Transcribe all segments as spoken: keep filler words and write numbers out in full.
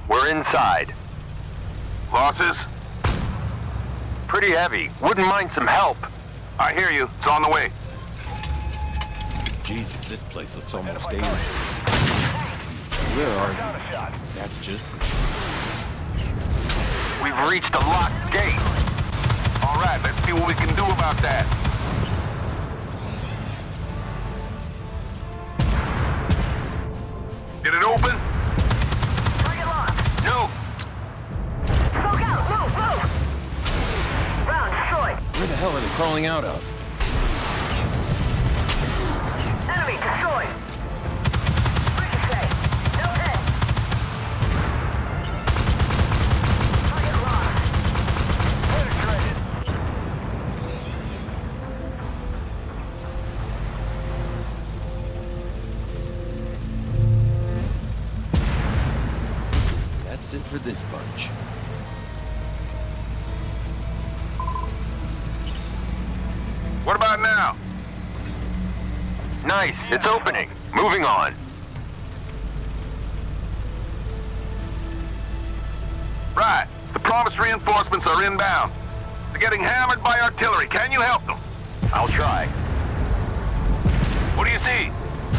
We're inside. Losses? Pretty heavy. Wouldn't mind some help. I hear you. It's on the way. Jesus, this place looks almost alien. Where are you? That's just... We've reached a locked gate. All right, let's see what we can do about that. Did it open? Target locked. No. Smoke out! Move! Move! Round destroyed. Where the hell are they crawling out of? Enemy destroyed. Ricochet. No hit. Target lost. Penetrated. That's it for this bunch. What about now? Nice, it's opening. Moving on. Right. The promised reinforcements are inbound. They're getting hammered by artillery. Can you help them? I'll try. What do you see?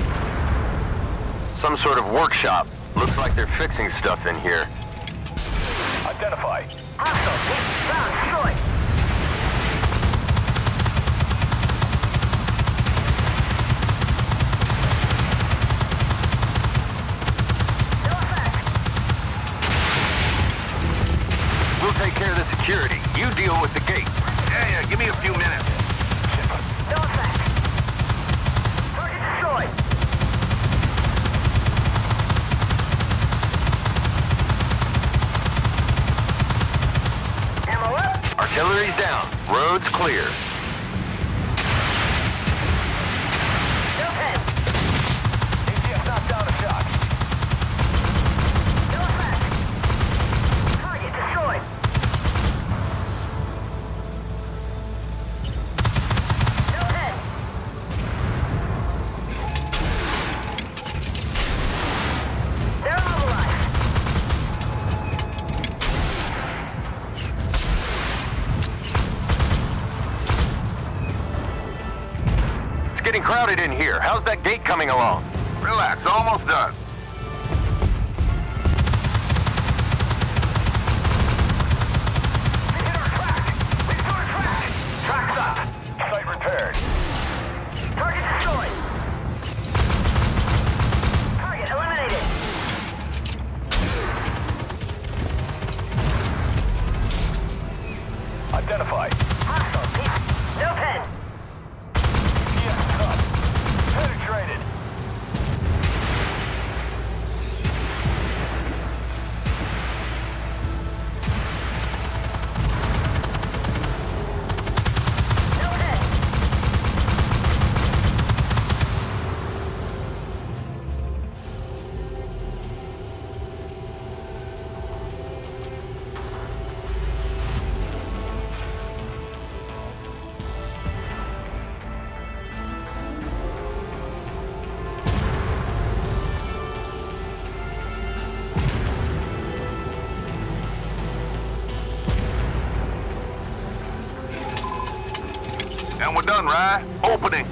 Some sort of workshop. Looks like they're fixing stuff in here. Identify. Hostile. Round destroyed. No effect. We'll take care of the security. You deal with the gate. Yeah, yeah, give me a few minutes. No effect. Target destroyed. Ammo up. Artillery's down. Road's clear. No pen. A T F knocked down a shot. No effect. Target destroyed. No hit. They're immobilized. It's getting crowded in here. How's that gate coming along? Relax, almost done. We hit our track. We hit our track. Track's up. Site repaired. Target destroyed. Target eliminated. Identify. Hostile. Peace. No pen. Yes, up. Penetrated. No hit. And we're done, right? Opening.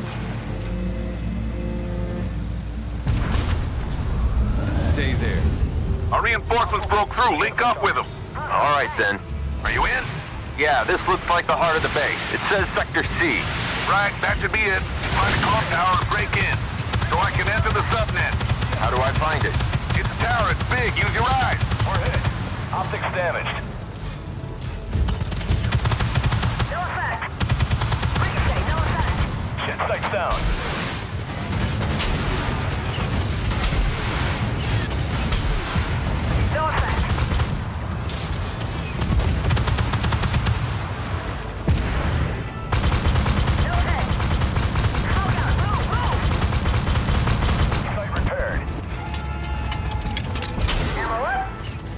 Stay there. Our reinforcements broke through. Link up with them. All right, then. Are you in? Yeah, this looks like the heart of the base. It says Sector C. Right, that should be it. Find a comm tower and break in, so I can enter the subnet. How do I find it? It's a tower. It's big. Use your eyes. We're hit. Optics damaged. No effect. Ricochet. No effect. Shit, sights down. No effect. No hit. Smoke out. Move. Move. Site repaired. Ammo up.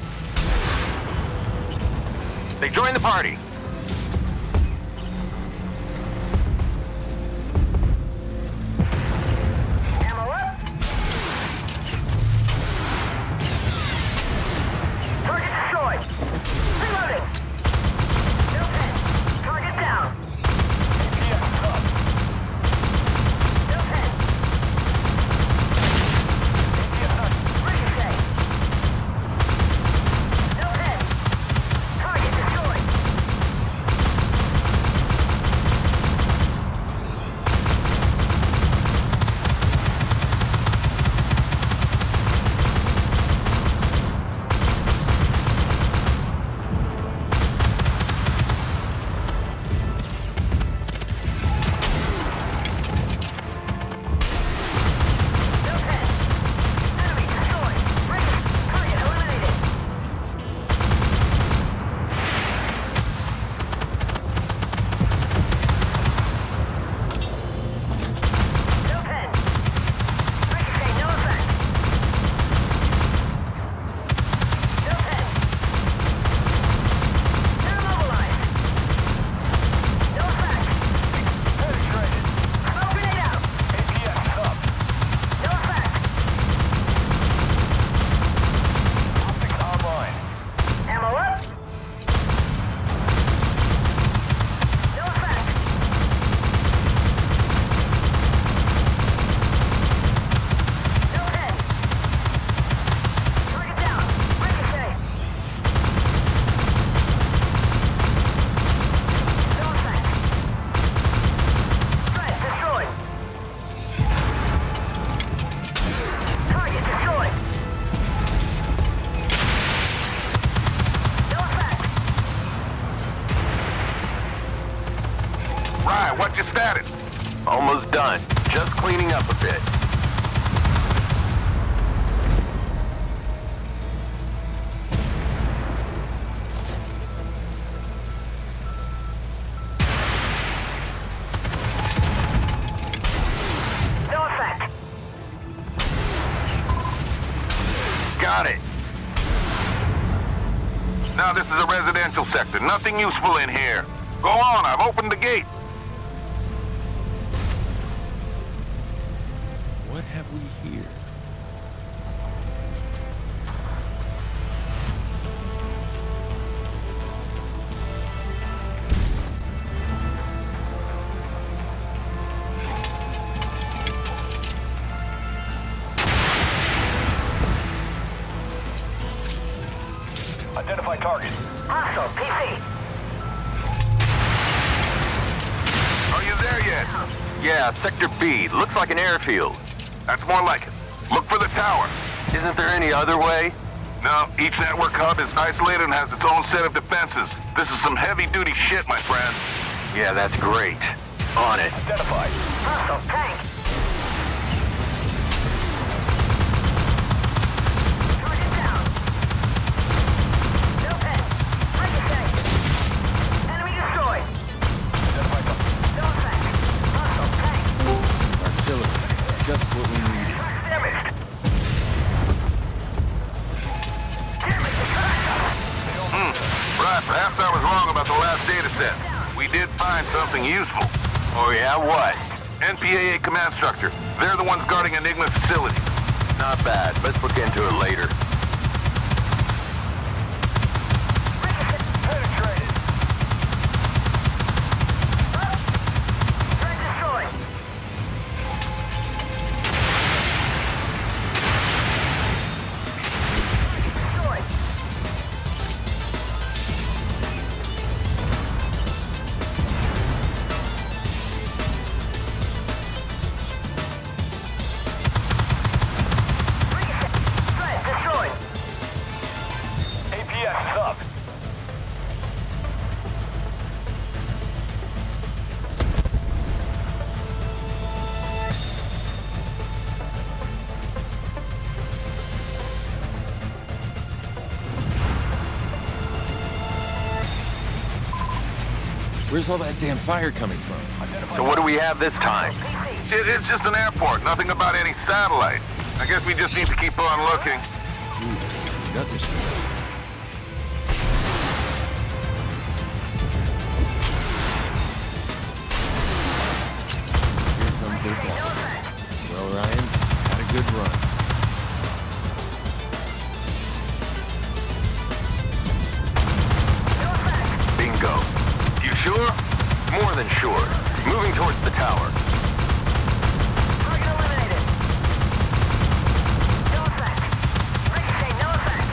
They joined the party. Ammo up. just cleaning up a bit. No effect. Got it. Now this is a residential sector. Nothing useful in here. Go on, I've opened the gate. What have we here? Identify target. Hostile, P C. Are you there yet? Yeah, Sector B. Looks like an airfield. That's more like it. Look for the tower. Isn't there any other way? No, each network hub is isolated and has its own set of defenses. This is some heavy-duty shit, my friend. Yeah, that's great. On it. Identified. Hostile, tank. Target down. No hit. Ricochet. Enemy destroyed. Identified. No effect. Hostile, tank. Artillery. Just what we needed. Damaged. Damage the track. Hmm. Right, perhaps I was wrong about the last data set. We did find something useful. Oh yeah, what? N P A A command structure. They're the ones guarding Enigma facilities. Not bad. Let's look into it later. Penetrated. Track destroyed. Destroyed. Threat destroyed. A P S is up. Where's all that damn fire coming from? So what do we have this time? Shit, it's just an airport. Nothing about any satellite. I guess we just need to keep on looking. Ooh, another stuff. Here comes their ball. Well, Ryan, had a good run. Bingo. You sure? More than sure. Moving towards the tower. Target eliminated. No effect. Ricochet, no effect.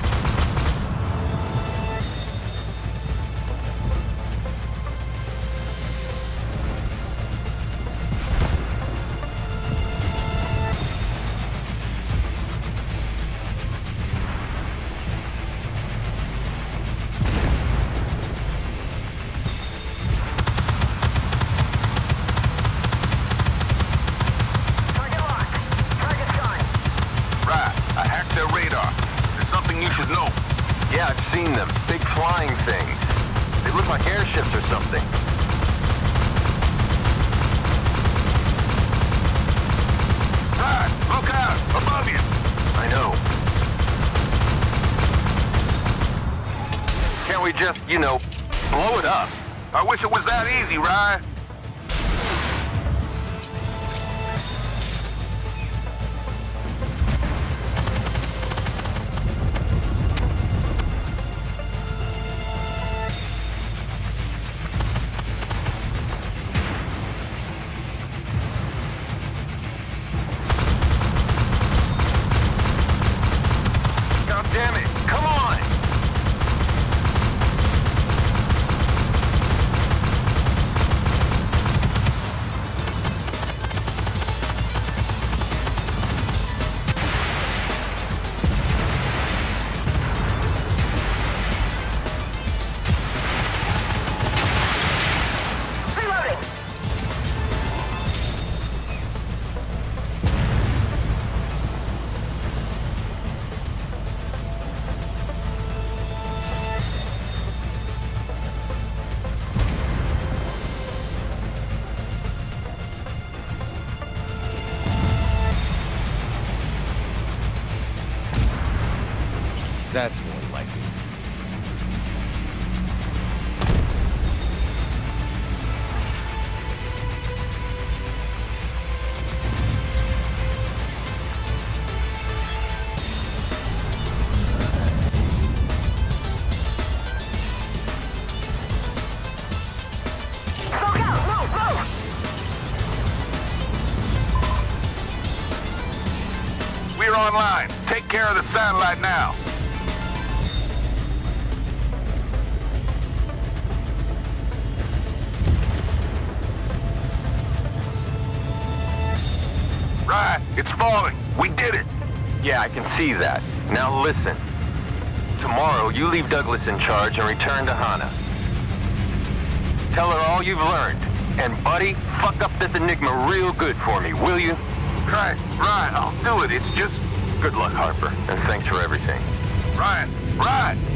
Target locked. Target's gone. Right, I hacked their radar. There's something you should know. Yeah, I've seen them. Big flying things. They look like airships or something. Right, look out, above you. I know. Can't we just, you know, blow it up? I wish it was that easy, Rye. God damn it! Come on! That's more likely. Smoke out! Move! Move! We're online. Take care of the satellite now. Right, it's falling. We did it. Yeah, I can see that. Now listen. Tomorrow, you leave Douglas in charge and return to Hana. Tell her all you've learned. And buddy, fuck up this Enigma real good for me, will you? Christ, Ryan, I'll do it. It's just... Good luck, Harper, and thanks for everything. Ryan, Ryan!